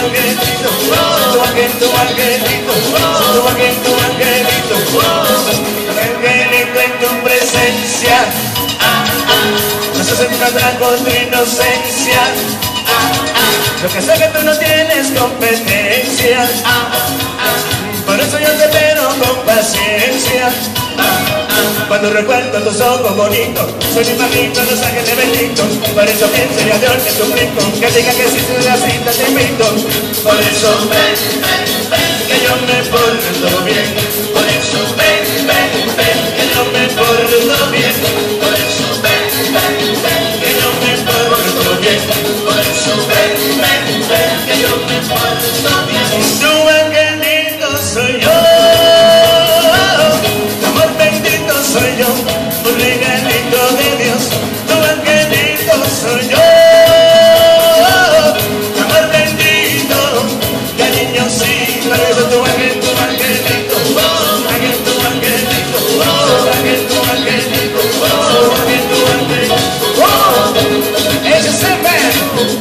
angelito, tu angelito, tu angelito, angelito en tu presencia, nos hace encontrar con tu inocencia, lo que sé que tú no tienes competencia, por eso yo te espero con paciencia. Cuando recuerdo tus ojos bonitos, soy mi mamito, los ángeles benditos. Por eso pienso y a Dios te suplico que diga que si te la cita te invito. Por eso ven, que yo me porto bien. Por eso ven, que yo me porto bien. Por eso ven, que yo me porto bien. Por eso ven, que yo me porto bien. Tu angelito soy yo. Soy yo, un regalito de Dios, tu angelito soy yo, amor bendito, cariño sí, por eso tu angelito, tu angelito, ese es el man.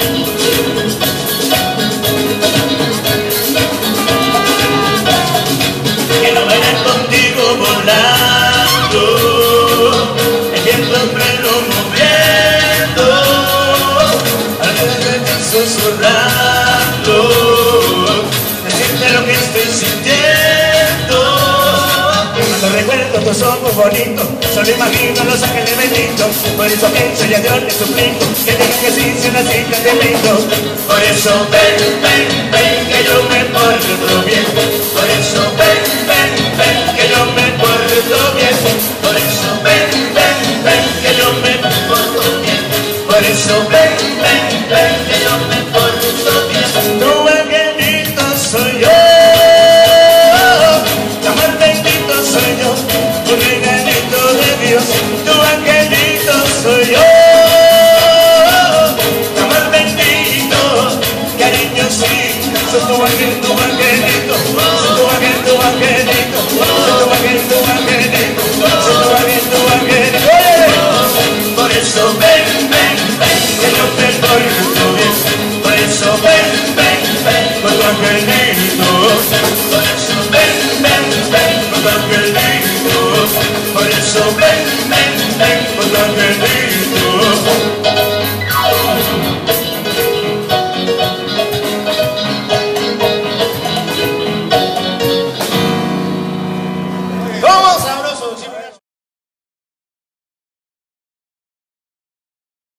Que no vayan contigo volar. El viento pleno moviendo, alrededor de susurrando, decirte lo que estoy sintiendo. Cuando recuerdo tus ojos bonitos, solo imagino los ángeles benditos. Por eso pienso y a Dios le suplico que diga que sí, si una cita te invito. Por eso ven, que yo me porto bien. Por eso ven, que yo me porto bien. Por eso ven, que yo me porto bien. Por eso ven, que yo me porto bien. Tu angelito soy yo, tu amor bendito soy yo, un regalito de Dios. Tu angelito soy yo, tu amor bendito, cariño sí, soy tu ángel,